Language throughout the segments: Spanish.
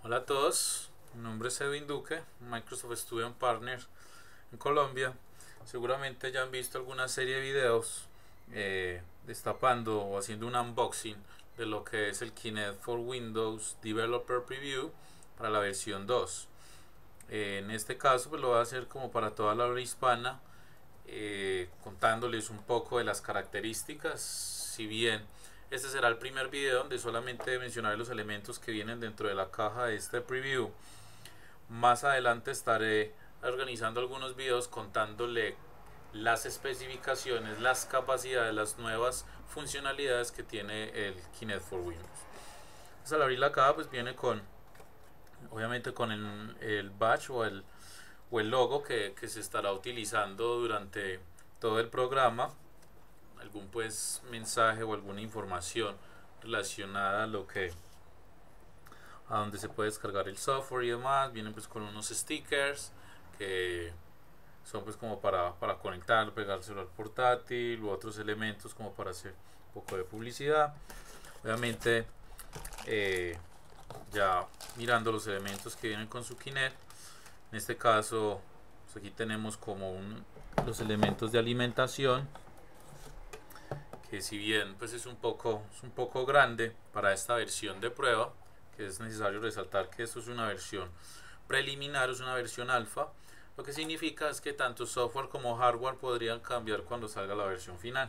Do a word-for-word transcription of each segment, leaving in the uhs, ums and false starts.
Hola a todos, mi nombre es Edwin Duque, Microsoft Student Partner en Colombia. Seguramente ya han visto alguna serie de videos eh, destapando o haciendo un unboxing de lo que es el Kinect for Windows Developer Preview para la versión dos. Eh, en este caso pues lo voy a hacer como para toda la habla hispana, eh, contándoles un poco de las características. Si bien este será el primer video donde solamente mencionaré los elementos que vienen dentro de la caja de este preview, más adelante estaré organizando algunos videos contándole las especificaciones, las capacidades, las nuevas funcionalidades que tiene el Kinect for Windows. Entonces, al abrir la caja pues viene con, obviamente con el, el badge o el, o el logo que, que se estará utilizando durante todo el programa, algún pues mensaje o alguna información relacionada a lo que a donde se puede descargar el software y demás. Vienen pues con unos stickers que son pues como para, para conectar, pegárselo al portátil u otros elementos como para hacer un poco de publicidad. Obviamente eh, ya mirando los elementos que vienen con su Kinect, en este caso pues aquí tenemos como un, los elementos de alimentación, que si bien pues es un poco es un poco grande para esta versión de prueba, que es necesario resaltar que esto es una versión preliminar, es una versión alfa, lo que significa es que tanto software como hardware podrían cambiar cuando salga la versión final.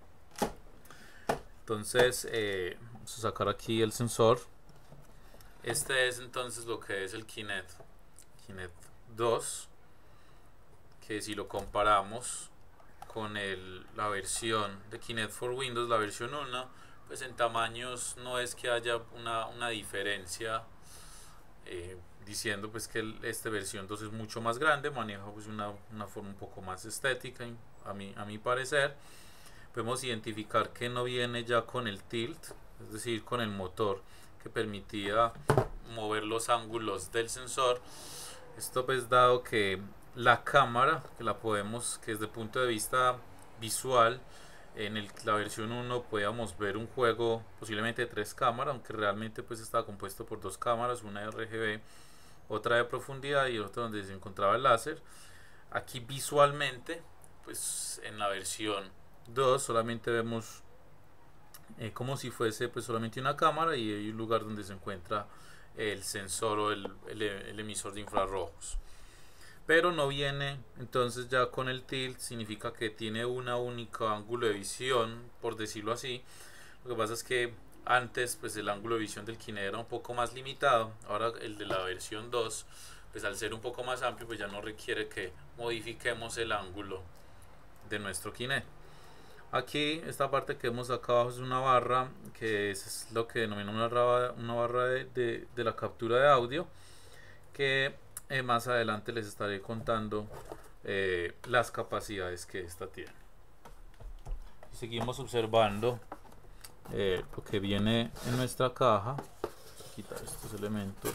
Entonces eh, vamos a sacar aquí el sensor. Este es entonces lo que es el Kinect Kinect dos, que si lo comparamos con el, la versión de Kinect for Windows, la versión uno, pues en tamaños no es que haya una, una diferencia, eh, diciendo pues que el, esta versión dos es mucho más grande, maneja pues una, una forma un poco más estética, a mi, a mi parecer. Podemos identificar que no viene ya con el tilt, es decir, con el motor que permitía mover los ángulos del sensor. Esto pues dado que la cámara, que la podemos, que desde el punto de vista visual, en el, la versión uno podíamos ver un juego posiblemente de tres cámaras, aunque realmente pues estaba compuesto por dos cámaras, una de R G B, otra de profundidad y otra donde se encontraba el láser. Aquí visualmente pues en la versión dos solamente vemos eh, como si fuese pues solamente una cámara, y hay un lugar donde se encuentra el sensor o el, el, el emisor de infrarrojos, pero no viene entonces ya con el tilt. Significa que tiene una única ángulo de visión, por decirlo así. Lo que pasa es que antes pues el ángulo de visión del Kinect era un poco más limitado, ahora el de la versión dos pues al ser un poco más amplio pues ya no requiere que modifiquemos el ángulo de nuestro Kinect. Aquí esta parte que vemos acá abajo es una barra, que es lo que denominamos una barra, una barra de, de, de la captura de audio, que eh, más adelante les estaré contando eh, las capacidades que esta tiene. Y seguimos observando eh, lo que viene en nuestra caja. Vamos a quitar estos elementos.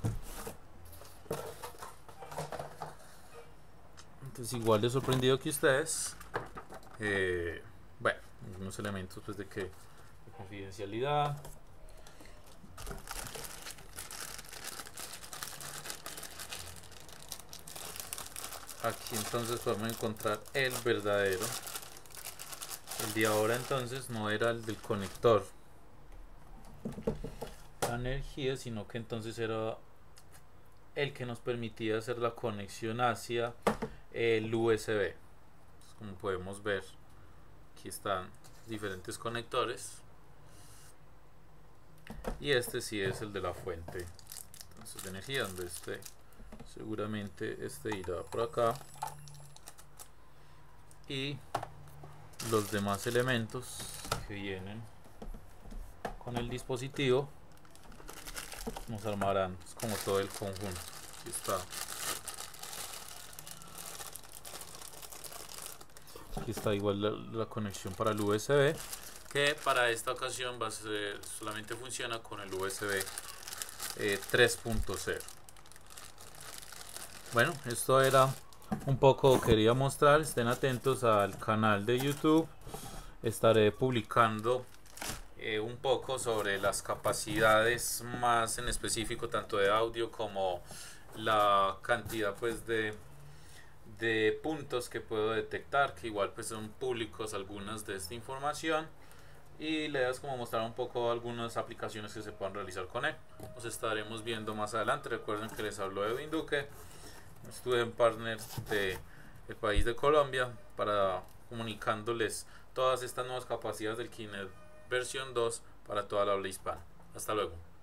Entonces igual de sorprendido que ustedes. Eh, bueno, unos elementos pues de que de confidencialidad. Aquí entonces podemos encontrar el verdadero. El de ahora entonces no era el del conector la energía, sino que entonces era el que nos permitía hacer la conexión hacia el U S B. Entonces, como podemos ver, aquí están diferentes conectores y este sí es el de la fuente entonces de energía, donde este seguramente este irá por acá, y los demás elementos que vienen con el dispositivo nos armarán pues como todo el conjunto. Aquí está, aquí está igual la, la conexión para el U S B, que para esta ocasión va a ser, solamente funciona con el U S B eh, tres punto cero. Bueno, esto era un poco, quería mostrar. Estén atentos al canal de YouTube, estaré publicando eh, un poco sobre las capacidades más en específico tanto de audio como la cantidad pues de de puntos que puedo detectar, que igual pues son públicos algunas de esta información, y le das como mostrar un poco algunas aplicaciones que se puedan realizar con él. Nos estaremos viendo más adelante. Recuerden que les habló Edwin Duque, estuve en partner de el país de Colombia para comunicándoles todas estas nuevas capacidades del Kinect versión dos para toda la habla hispana. Hasta luego.